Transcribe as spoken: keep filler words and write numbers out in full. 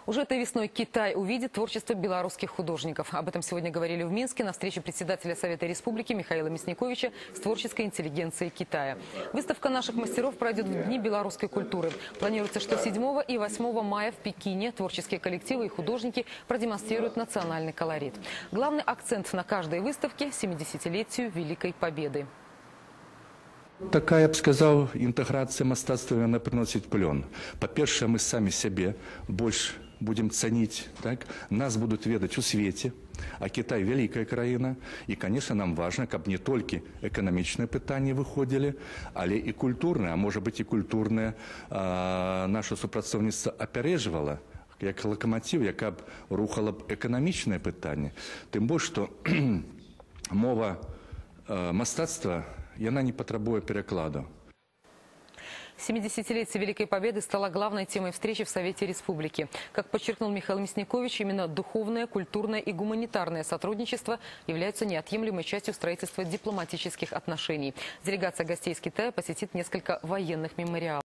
Уже этой весной Китай увидит творчество белорусских художников. Об этом сегодня говорили в Минске на встрече председателя Совета Республики Михаила Мясниковича с творческой интеллигенцией Китая. Выставка наших мастеров пройдет в Дни белорусской культуры. Планируется, что седьмого и восьмого мая в Пекине творческие коллективы и художники продемонстрируют национальный колорит. Главный акцент на каждой выставке – семидесятилетию Великой Победы. Такая, я б сказал, інтэграцыя мастацтва, яна прыносіць плён. Па-першае, мы самі сябе больш будем цаніць, так? Нас будуць ведаць у свеце, а Кітай вялікая краіна. І, конечно, нам важна, каб не толькі эканамічныя пытанні выходзілі, але і культурныя, а можа быць і культурнае наша супрацоўніцтва апярэджвала, як лакаматив, яка б рухала б эканамічнае пытанне. Тым больш, што мова мастацтва яна не патрабуе перекладу. семидесятилетие Великой Победы стало главной темой встречи в Совете Республики. Как подчеркнул Михаил Мясникович, именно духовное, культурное и гуманитарное сотрудничество являются неотъемлемой частью строительства дипломатических отношений. Делегация гостей из Китая посетит несколько военных мемориалов.